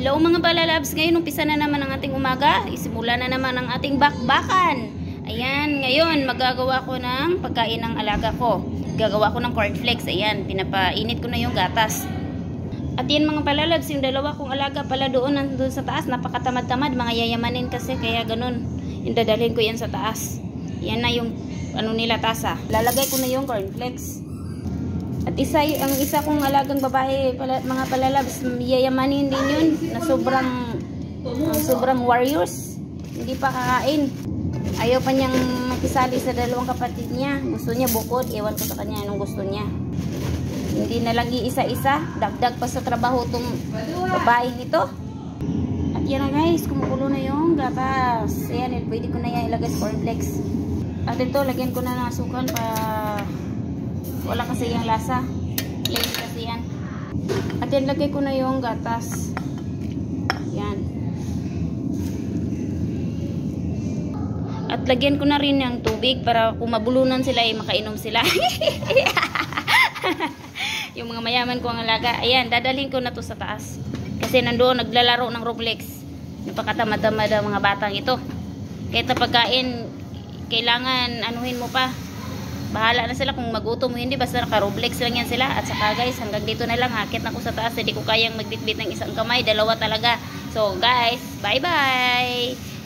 Hello mga balalabs, ngayon umpisa na naman ang ating umaga, isimula na naman ang ating bakbakan. Ayan, ngayon magagawa ko ng pagkain ng alaga ko. Gagawa ko ng cornflakes, ayan, pinapainit ko na yung gatas. At yan mga balalabs, yung dalawa kong alaga pala doon nandun sa taas, napakatamad-tamad, mga yayamanin kasi, kaya ganun. Yung dadalhin ko yan sa taas. Yan na yung ano nila tasa. Lalagay ko na yung cornflakes. At ang isa kong alagang babae, mga palalabs, yayamanin din yun, na sobrang warriors. Hindi pa kakain. Ayaw pa niyang makisali sa dalawang kapatid niya. Gusto niya bukod, ewan ko sa kanya anong gusto niya. Hindi na lang iisa-isa, dagdag pa sa trabaho itong babae nito. At yan na guys, kumukulo na yung gatas. Ayan, pwede ko na yan ilagay sa cornflakes. At ito, lagyan ko na ng asukal para wala kasi yung lasa. Plain kasi yan. At yan, lagay ko na yung gatas. Yan. At lagyan ko na rin ng tubig para kung mabulunan sila ay makainom sila. Yung mga mayaman ko ang alaga. Ayan, dadalhin ko na to sa taas. Kasi nandoon naglalaro ng Roblox. Napakatamad-tamad ang mga batang ito. Kahit na pagkain, kailangan anuhin mo pa. Bahala na sila kung magutom mo, hindi basta naka-Roblox lang yan sila. At saka guys, hanggang dito na lang, hakit na ko sa taas, hindi ko kayang magbitbit ng isang kamay, dalawa talaga. So guys, bye bye.